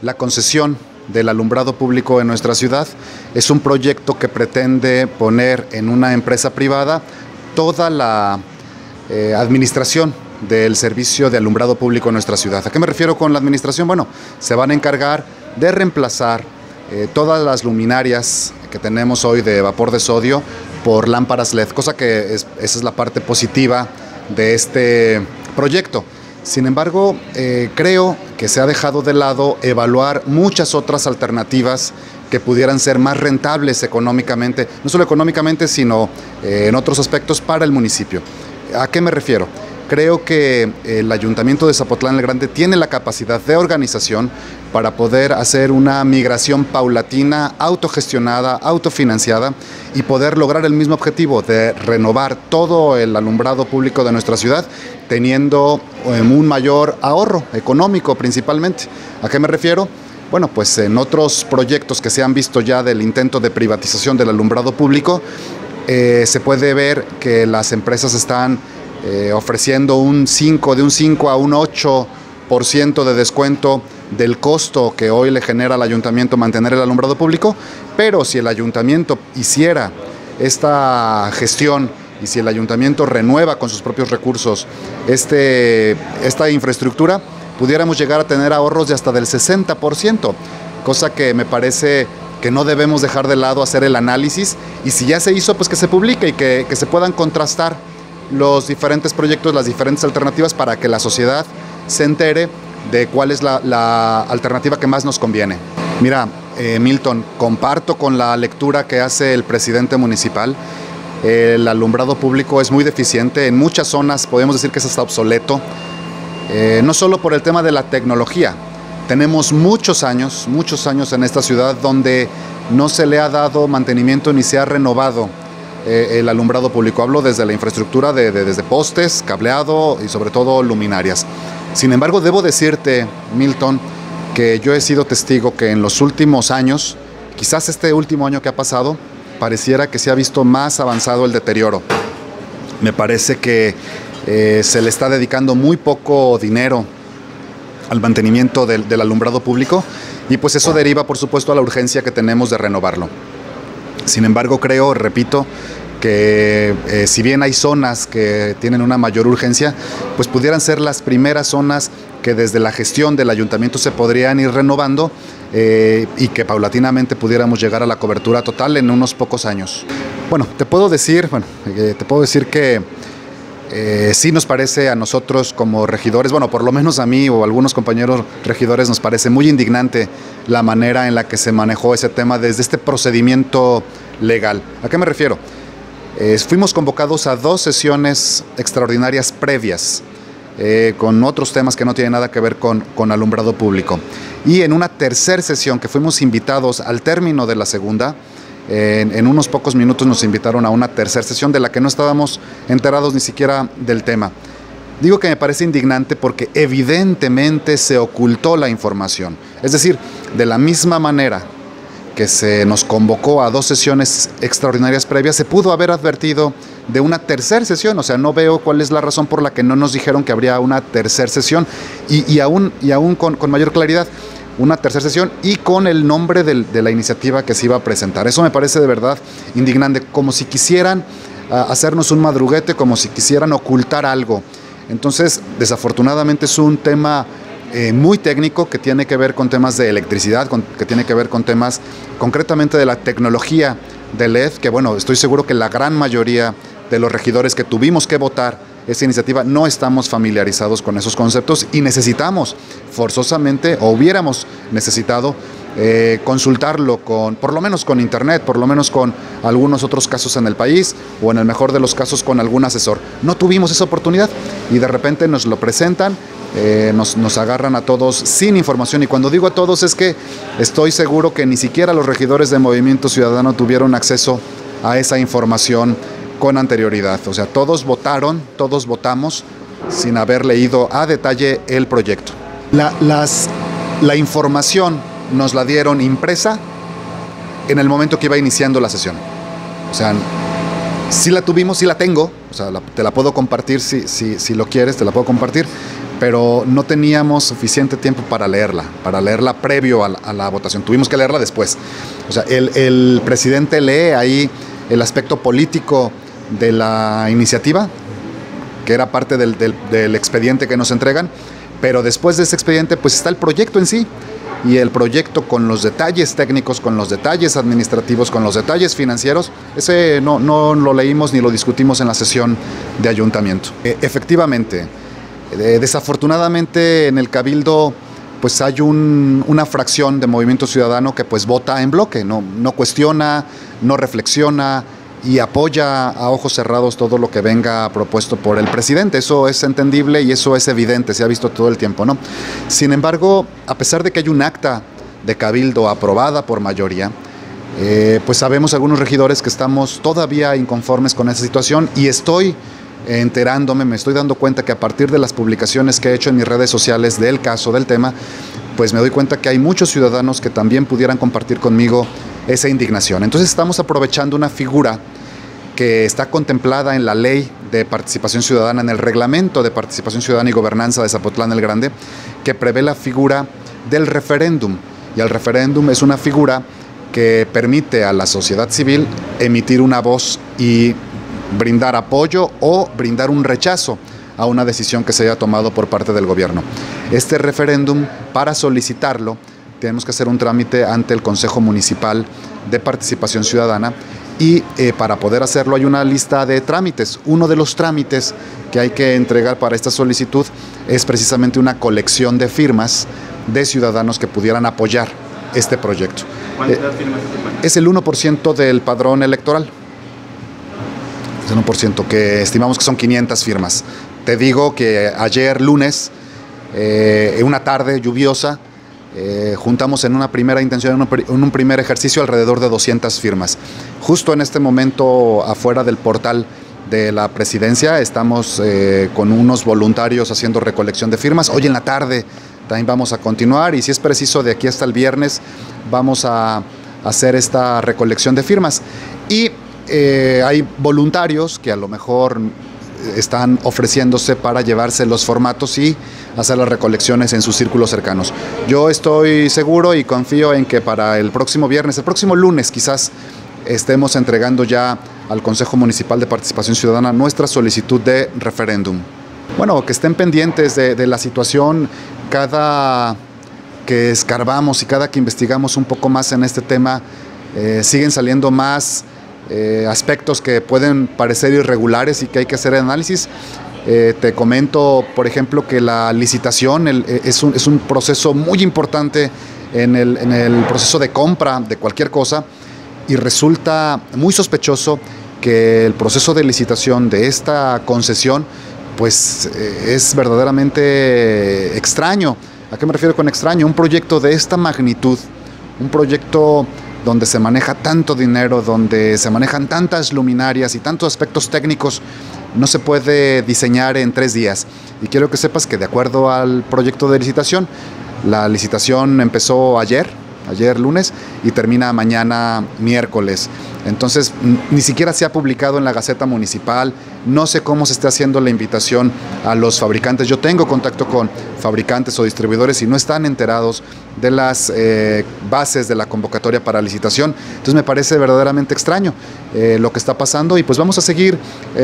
La concesión del alumbrado público en nuestra ciudad es un proyecto que pretende poner en una empresa privada toda la administración del servicio de alumbrado público en nuestra ciudad. ¿A qué me refiero con la administración? Bueno, se van a encargar de reemplazar todas las luminarias que tenemos hoy de vapor de sodio por lámparas LED, cosa que esa es la parte positiva de este proyecto. Sin embargo, creo que se ha dejado de lado evaluar muchas otras alternativas que pudieran ser más rentables económicamente, no solo económicamente, sino en otros aspectos para el municipio. ¿A qué me refiero? Creo que el Ayuntamiento de Zapotlán el Grande tiene la capacidad de organización para poder hacer una migración paulatina, autogestionada, autofinanciada y poder lograr el mismo objetivo de renovar todo el alumbrado público de nuestra ciudad, teniendo un mayor ahorro económico principalmente. ¿A qué me refiero? Bueno, pues en otros proyectos que se han visto ya del intento de privatización del alumbrado público, se puede ver que las empresas están ofreciendo de un 5 a un 8% de descuento del costo que hoy le genera al ayuntamiento mantener el alumbrado público, pero si el ayuntamiento hiciera esta gestión y si el ayuntamiento renueva con sus propios recursos esta infraestructura, pudiéramos llegar a tener ahorros de hasta del 60%, cosa que me parece que no debemos dejar de lado hacer el análisis, y si ya se hizo, pues que se publique y que se puedan contrastar los diferentes proyectos, las diferentes alternativas para que la sociedad se entere de cuál es la alternativa que más nos conviene. Mira, Milton, comparto con la lectura que hace el presidente municipal. El alumbrado público es muy deficiente, en muchas zonas podemos decir que es hasta obsoleto, no solo por el tema de la tecnología. Tenemos muchos años en esta ciudad donde no se le ha dado mantenimiento ni se ha renovado el alumbrado público. Hablo desde la infraestructura, desde postes, cableado y sobre todo luminarias. Sin embargo, debo decirte, Milton, que yo he sido testigo que en los últimos años, quizás este último año que ha pasado, pareciera que se ha visto más avanzado el deterioro. Me parece que se le está dedicando muy poco dinero al mantenimiento del alumbrado público, y pues eso deriva, por supuesto, a la urgencia que tenemos de renovarlo. Sin embargo, creo, repito, que si bien hay zonas que tienen una mayor urgencia, pues pudieran ser las primeras zonas que desde la gestión del ayuntamiento se podrían ir renovando y que paulatinamente pudiéramos llegar a la cobertura total en unos pocos años. Bueno, te puedo decir que sí nos parece a nosotros como regidores, bueno, por lo menos a mí o a algunos compañeros regidores nos parece muy indignante la manera en la que se manejó ese tema desde este procedimiento legal. ¿A qué me refiero? Fuimos convocados a 2 sesiones extraordinarias previas con otros temas que no tienen nada que ver con alumbrado público. Y en una tercera sesión que fuimos invitados al término de la segunda, en unos pocos minutos nos invitaron a una tercera sesión de la que no estábamos enterados ni siquiera del tema. Digo que me parece indignante porque evidentemente se ocultó la información. Es decir, de la misma manera que se nos convocó a 2 sesiones extraordinarias previas, se pudo haber advertido de una tercera sesión. O sea, no veo cuál es la razón por la que no nos dijeron que habría una tercera sesión y aún con mayor claridad, una tercera sesión y con el nombre de la iniciativa que se iba a presentar. Eso me parece de verdad indignante, como si quisieran hacernos un madruguete, como si quisieran ocultar algo. Entonces, desafortunadamente es un tema muy técnico que tiene que ver con temas de electricidad, que tiene que ver con temas concretamente de la tecnología de LED, que bueno, estoy seguro que la gran mayoría de los regidores que tuvimos que votar esa iniciativa no estamos familiarizados con esos conceptos y necesitamos forzosamente, o hubiéramos necesitado consultarlo por lo menos con internet, por lo menos con algunos otros casos en el país, o en el mejor de los casos con algún asesor. No tuvimos esa oportunidad y de repente nos lo presentan, nos agarran a todos sin información, y cuando digo a todos es que estoy seguro que ni siquiera los regidores de Movimiento Ciudadano tuvieron acceso a esa información con anterioridad. O sea, todos votamos sin haber leído a detalle el proyecto. La información nos la dieron impresa en el momento que iba iniciando la sesión. O sea, Sí la tuvimos, sí la tengo, o sea, te la puedo compartir si lo quieres, te la puedo compartir, pero no teníamos suficiente tiempo para leerla previo a la votación. Tuvimos que leerla después. O sea, el presidente lee ahí el aspecto político de la iniciativa, que era parte del expediente que nos entregan, pero después de ese expediente pues está el proyecto en sí, y el proyecto con los detalles técnicos, con los detalles administrativos, con los detalles financieros, ese no lo leímos ni lo discutimos en la sesión de ayuntamiento. Efectivamente, desafortunadamente en el Cabildo pues hay una fracción de Movimiento Ciudadano que pues vota en bloque, no cuestiona, no reflexiona y apoya a ojos cerrados todo lo que venga propuesto por el presidente. Eso es entendible y eso es evidente, se ha visto todo el tiempo, ¿no? Sin embargo, a pesar de que hay un acta de Cabildo aprobada por mayoría, pues sabemos algunos regidores que estamos todavía inconformes con esa situación, y estoy enterándome, me estoy dando cuenta que a partir de las publicaciones que he hecho en mis redes sociales del caso, del tema, pues me doy cuenta que hay muchos ciudadanos que también pudieran compartir conmigo esa indignación. Entonces estamos aprovechando una figura que está contemplada en la Ley de Participación Ciudadana, en el Reglamento de Participación Ciudadana y Gobernanza de Zapotlán el Grande, que prevé la figura del referéndum. Y el referéndum es una figura que permite a la sociedad civil emitir una voz y brindar apoyo o brindar un rechazo a una decisión que se haya tomado por parte del gobierno. Este referéndum, para solicitarlo, tenemos que hacer un trámite ante el Consejo Municipal de Participación Ciudadana, y para poder hacerlo hay una lista de trámites. Uno de los trámites que hay que entregar para esta solicitud es precisamente una colección de firmas de ciudadanos que pudieran apoyar este proyecto. ¿Cuántas firmas se Es el 1% del padrón electoral. Es el 1%, que estimamos que son 500 firmas. Te digo que ayer lunes, en una tarde lluviosa, juntamos en una primera intención, en un primer ejercicio, alrededor de 200 firmas. Justo en este momento, afuera del portal de la presidencia, estamos con unos voluntarios haciendo recolección de firmas. Hoy en la tarde también vamos a continuar, y si es preciso, de aquí hasta el viernes vamos a hacer esta recolección de firmas. Y hay voluntarios que a lo mejor están ofreciéndose para llevarse los formatos y hacer las recolecciones en sus círculos cercanos. Yo estoy seguro y confío en que para el próximo viernes, el próximo lunes quizás, estemos entregando ya al Consejo Municipal de Participación Ciudadana nuestra solicitud de referéndum. Bueno, que estén pendientes de la situación. Cada que escarbamos y cada que investigamos un poco más en este tema, siguen saliendo más aspectos que pueden parecer irregulares y que hay que hacer análisis. Te comento, por ejemplo, que la licitación es un proceso muy importante en el proceso de compra de cualquier cosa, y resulta muy sospechoso que el proceso de licitación de esta concesión pues es verdaderamente extraño. ¿A qué me refiero con extraño? Un proyecto de esta magnitud, un proyecto donde se maneja tanto dinero, donde se manejan tantas luminarias y tantos aspectos técnicos, no se puede diseñar en 3 días. Y quiero que sepas que, de acuerdo al proyecto de licitación, la licitación empezó ayer lunes, y termina mañana miércoles. Entonces, ni siquiera se ha publicado en la Gaceta Municipal. No sé cómo se está haciendo la invitación a los fabricantes. Yo tengo contacto con fabricantes o distribuidores y no están enterados de las bases de la convocatoria para licitación. Entonces me parece verdaderamente extraño lo que está pasando, y pues vamos a seguir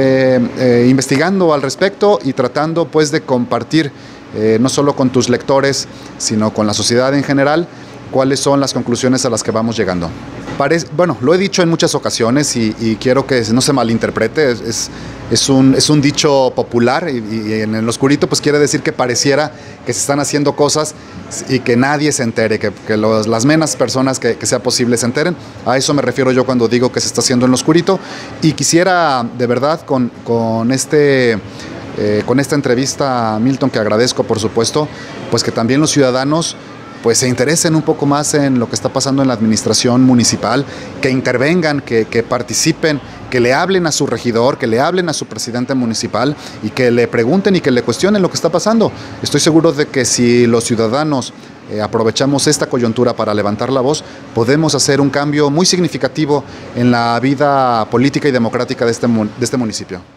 investigando al respecto y tratando pues de compartir no solo con tus lectores, sino con la sociedad en general, cuáles son las conclusiones a las que vamos llegando. Bueno, lo he dicho en muchas ocasiones y quiero que no se malinterprete, es un dicho popular, y en el oscurito pues quiere decir que pareciera que se están haciendo cosas y que nadie se entere, que las menos personas que sea posible se enteren. A eso me refiero yo cuando digo que se está haciendo en lo oscurito, y quisiera de verdad con esta entrevista, Milton, que agradezco por supuesto, pues que también los ciudadanos pues se interesen un poco más en lo que está pasando en la administración municipal, que intervengan, que participen, que le hablen a su regidor, que le hablen a su presidente municipal y que le pregunten y que le cuestionen lo que está pasando. Estoy seguro de que si los ciudadanos aprovechamos esta coyuntura para levantar la voz, podemos hacer un cambio muy significativo en la vida política y democrática de este municipio.